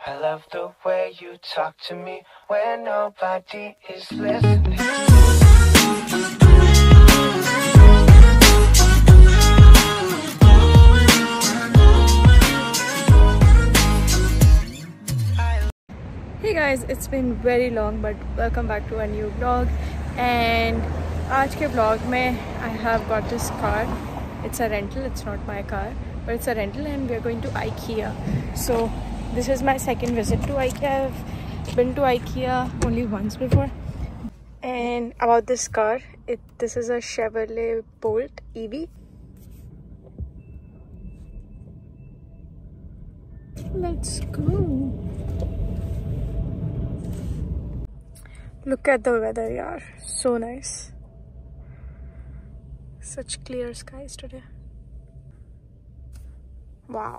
I love the way you talk to me when nobody is listening. Hey guys, it's been very long but welcome back to a new vlog. And आज के vlog में I have got this car. It's a rental, it's not my car, but it's a rental and we are going to IKEA. So this is my second visit to IKEA. I've been to IKEA only once before. And about this car, this is a Chevrolet Bolt EV. Let's go. Look at the weather, yaar. So nice. Such clear skies today. Wow.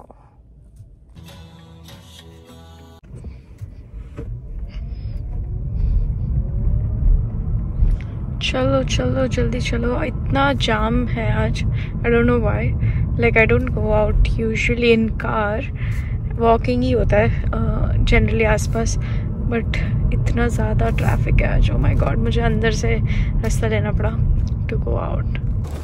चलो चलो जल्दी चलो. इतना जाम है आज. I don't know why. Like I don't go out usually in car. Walking ही होता है generally आसपास. But इतना ज़्यादा ट्रैफिक है आज. Oh my god, मुझे अंदर से रास्ता लेना पड़ा to go out.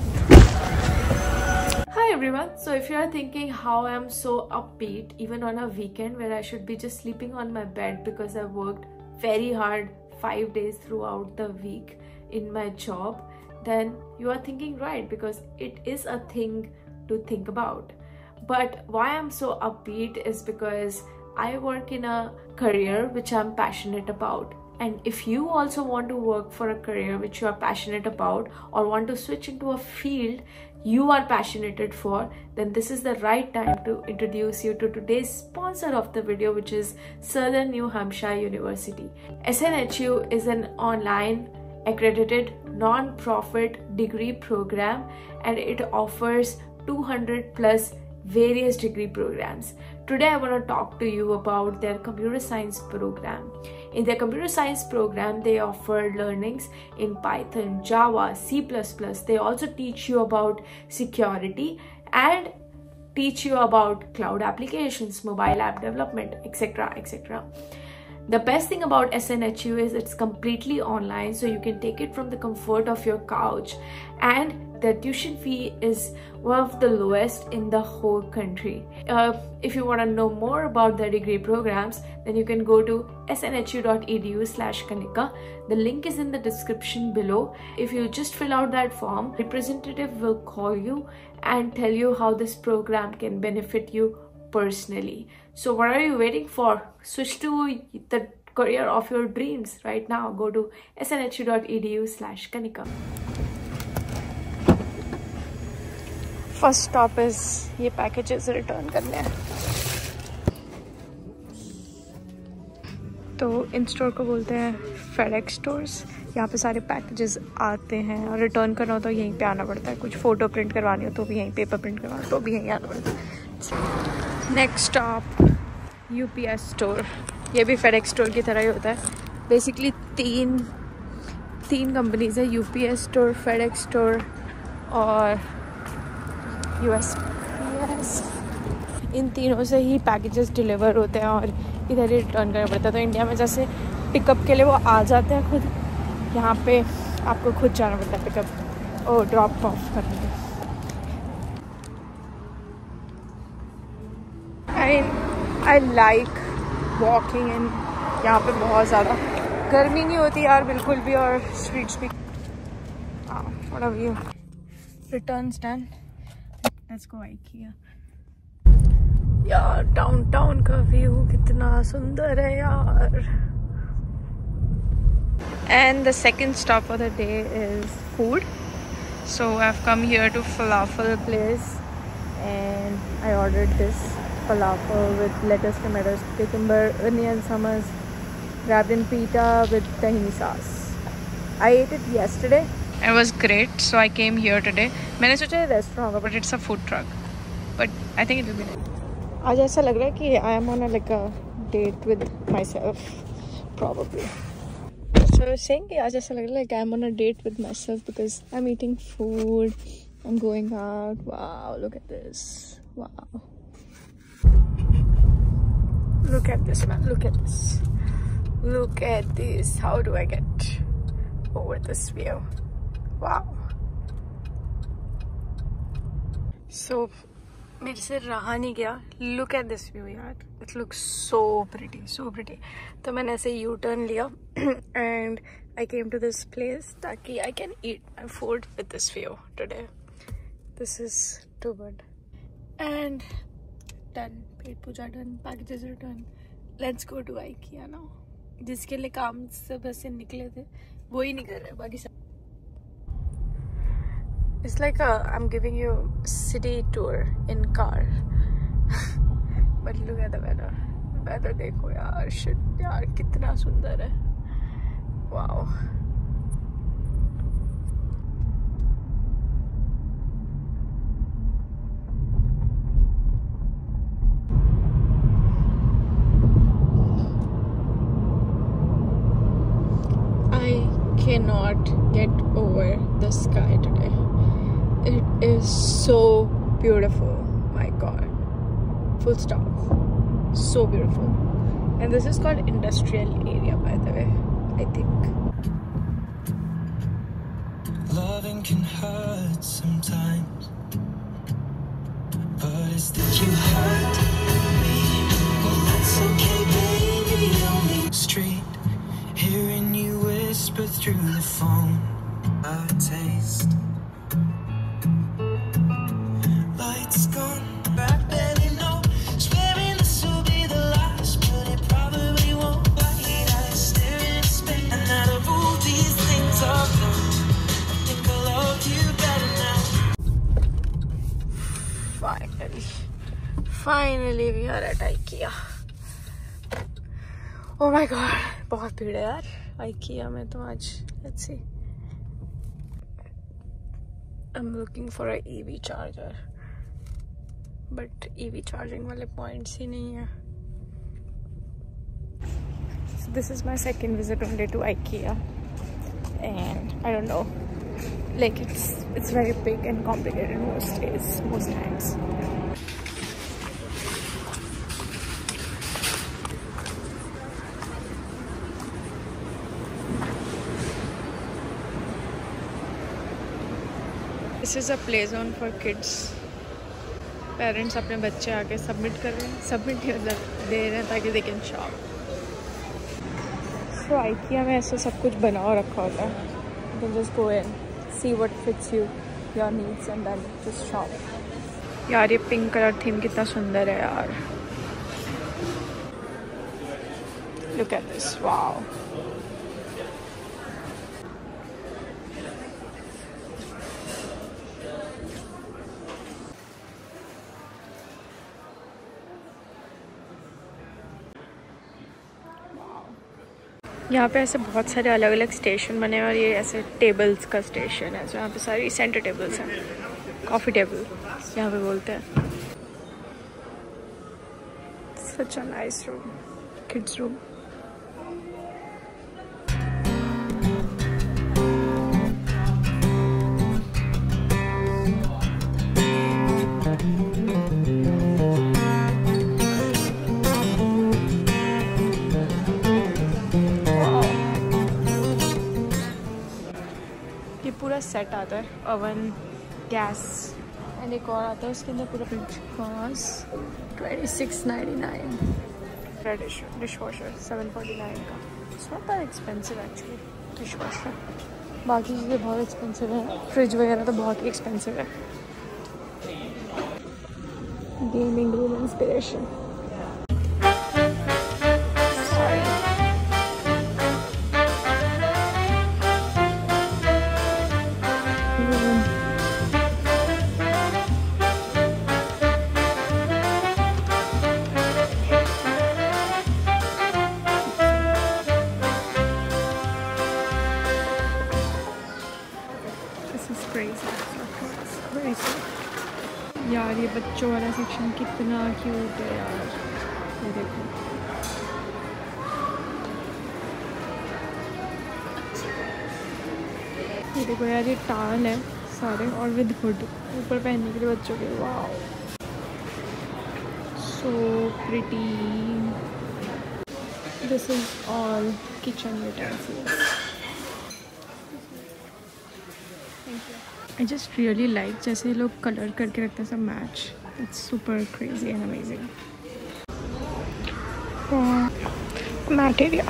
Hi everyone. So if you are thinking how I am so upbeat even on a weekend where I should be just sleeping on my bed because I worked very hard 5 days throughout the week in my job, then you are thinking right, because it is a thing to think about. But why I'm so upbeat is because I work in a career which I'm passionate about. And if you also want to work for a career which you are passionate about, or want to switch into a field you are passionate for, then this is the right time to introduce you to today's sponsor of the video, which is Southern New Hampshire University. SNHU is an online accredited non-profit degree program and it offers 200 plus various degree programs. Today I want to talk to you about their computer science program. In their computer science program, they offer learnings in Python, Java, C++. They also teach you about security and teach you about cloud applications, mobile app development, etc, etc. The best thing about SNHU is it's completely online, so you can take it from the comfort of your couch, and the tuition fee is one of the lowest in the whole country. If you want to know more about the degree programs, then you can go to snhu.edu/Kanika. The link is in the description below. If you just fill out that form, representative will call you and tell you how this program can benefit you personally. So what are you waiting for? Switch to the career of your dreams right now. Go to snhu.edu/Kanika. First stop is ये packages return करने हैं. तो इन store को बोलते हैं FedEx stores. यहाँ पे सारे पैकेजेस आते हैं और रिटर्न करना हो तो यहीं पे आना पड़ता है. कुछ फ़ोटो प्रिंट करवानी हो तो भी यहीं, पेपर प्रिंट करवाना हो तो भी यहीं आना पड़ता है. Next stop UPS store. ये भी FedEx स्टोर की तरह ही होता है. बेसिकली तीन कंपनीज है, UPS स्टोर, FedEx स्टोर और USPS. इन तीनों से ही पैकेजेस डिलीवर होते हैं और इधर ही रिटर्न करना पड़ता है. तो इंडिया में जैसे पिकअप के लिए वो आ जाते हैं खुद, यहाँ पे आपको खुद जाना पड़ता है पिकअप और ड्रॉप ऑफ करने के. I like walking in. यहाँ पे बहुत ज़्यादा गर्मी नहीं होती यार बिल्कुल भी, और स्ट्रीट्स भी. What a view. Returns done. Let's go IKEA. यार डाउनटाउन का व्यू कितना सुंदर है यार. And the second stop of the day is food. So I've come here to falafel place and I ordered this falafel with lettuce, tomatoes, cucumber, onions, hummus, wrapped in pita with tahini sauce. I ate it yesterday. It was great, so I came here today. मैंने सोचा restaurant होगा, but it's a food truck. But I think it will be nice. आज ऐसा लग रहा है कि I am on a date with myself, probably. So I was saying कि आज ऐसा लग रहा है like I am on a date with myself because I'm eating food, I'm going out. Wow, look at this. Wow. Look at this, man. Look at this. Look at this. How do I get over this view? Wow. So मेरे से रहा नहीं गया. Look at this view यार. It looks so pretty, so pretty. तो मैंने ऐसे U-turn लिया and I came to this place ताकि I can eat my food with this view today. This is too good. And done. Pet Puja done. Packages are done. Let's go to IKEA now. जिसके लिए काम सब ऐसे निकले थे वो ही नहीं कर रहे बाकी सब. It's like I'm giving you a city tour in car. But look at the weather. Weather देखो यार. Shit यार कितना सुंदर है. Wow. I cannot get over the sky today. It is so beautiful. My God. Full stop. So beautiful. And this is called industrial area, by the way, I think. Loving can hurt sometimes, but it's that you hurt me. Well, that's okay, baby. Only street, hearing you whisper through the phone. A taste. Lights gone. I barely know. Swearing this will be the last, but it probably won't. Wide eyes staring in space. And out of all these things I've done, I think I love you better now. Finally we are at IKEA. Oh my God, बहुत भीड़ है यार IKEA में तो आज. Let's see. I'm looking for a EV charger, but EV charging वाले points ही नहीं है. So this is my second visit only to IKEA, and I don't know, like it's very big and complicated most times. This is a play zone for kids. Parents अपने बच्चे आके submit कर रहे हैं, submit दे रहे हैं ताकि they can shop. So IKEA में ऐसे सब कुछ बना और रखा होता है. You can just go in, see what fits you, your needs, and then just shop. यार ये पिंक कलर थीम कितना सुंदर है यार. Look at this, wow. यहाँ पे ऐसे बहुत सारे अलग अलग स्टेशन बने हैं और ये ऐसे टेबल्स का स्टेशन है. तो यहाँ पे सारी सेंटर टेबल्स हैं. कॉफ़ी टेबल यहाँ पे बोलते हैं. Such a nice room, kids room. पूरा सेट आता है. ओवन, गैस एंड एक और आता है उसके अंदर पूरा. कॉस्ट $26.99. डिश वॉशर $7.49 का. It's not that expensive actually dishwasher. बाकी चीज़ें बहुत एक्सपेंसिव है. फ्रिज वगैरह तो बहुत ही एक्सपेंसिव है. Gaming room inspiration. यार ये बच्चों वाला सेक्शन कितना क्यूट है यार. ये देखो. ये देखो यार ये टाल है सारे और विद हुड ऊपर पहनने के लिए बच्चों के. वाह So pretty. This is all kitchen utensils. Thank you. I just really like जैसे लोग कलर करके रखते हैं सब match. It's super crazy and amazing. Mat area.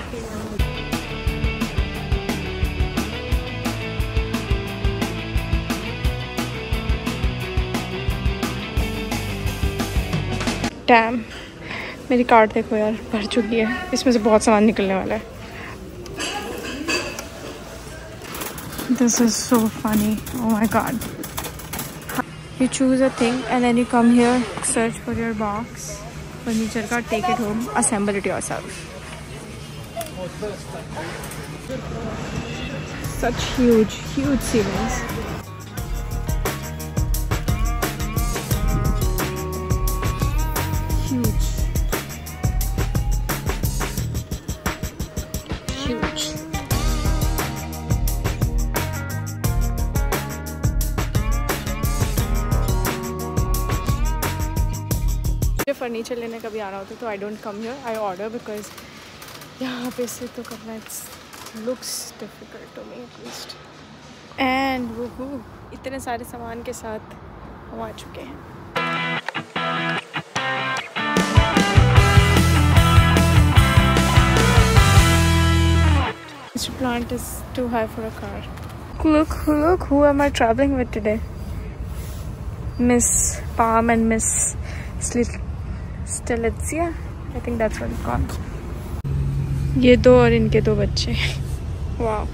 Damn, मेरी कार्ट देखो यार, भर चुकी है. इसमें से बहुत सामान निकलने वाला है. This is so funny. Oh my god. You choose a thing and then you come here, search for your box, furniture ka, take it home, assemble it yourself. Such huge ceilings. Huge. मुझे furniture लेने कभी आना होता है तो I don't come here, I order because यहाँ पे से तो करना looks difficult to me at least. And वो इतने सारे सामान के साथ हम आ चुके हैं. This plant is too high for a car. Look, who am I traveling with today? Miss Palm and Miss Stelizia. I think that's what it's called. ये दो और इनके दो बच्चे. Wow.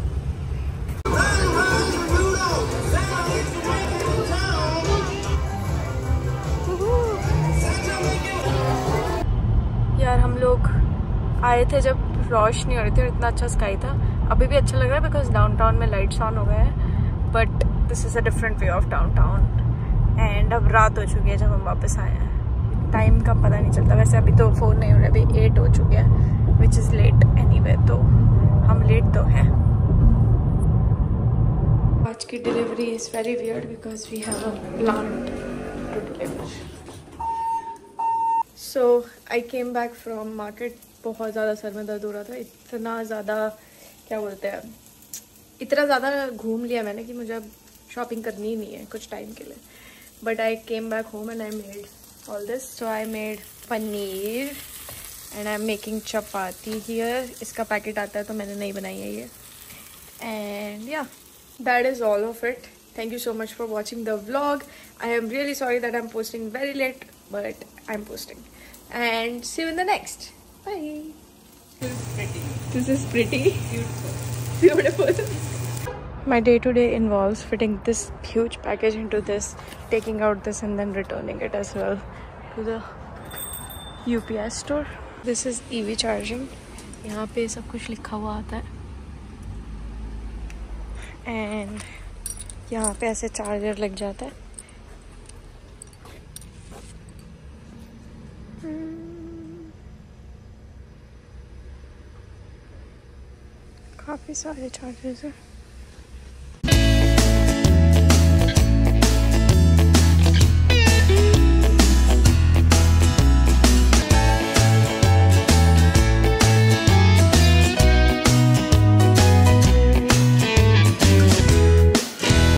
यार हम लोग आए थे जब रोशनी हो रही थी और इतना अच्छा स्काई था. अभी भी अच्छा लग रहा है बिकॉज डाउनटाउन में लाइट्स ऑन हो गए हैं, but this is a different way of downtown. And अब रात हो चुकी है जब हम वापस आए हैं. टाइम का पता नहीं चलता. वैसे अभी तो 4 नहीं हो रहा, अभी 8 हो चुके हैं, विच इज़ लेट एनीवे. तो हम लेट तो हैं. आज की delivery is very weird because we have a plant to deliver. So I came back from market. बहुत ज़्यादा सर में दर्द हो रहा था. इतना ज़्यादा क्या बोलते हैं, इतना ज़्यादा घूम लिया मैंने कि मुझे अब शॉपिंग करनी ही नहीं है कुछ टाइम के लिए. But I came back home and I made all this. So I made paneer and I am making chapati here. इसका पैकेट आता है तो मैंने नहीं बनाई है ये. And yeah that is all of it. Thank you so much for watching the vlog. I am really sorry that I am posting very late, but I am posting. And see you in the next. Bye. This is pretty. Beautiful. My day-to-day involves fitting this huge package into this, taking out this and then returning it as well to the UPS store. This is EV charging. यहाँ पे सब कुछ लिखा हुआ आता है. And यहाँ पे ऐसे चार्जर लग जाता है. काफ़ी सारे चार्जेस हैं.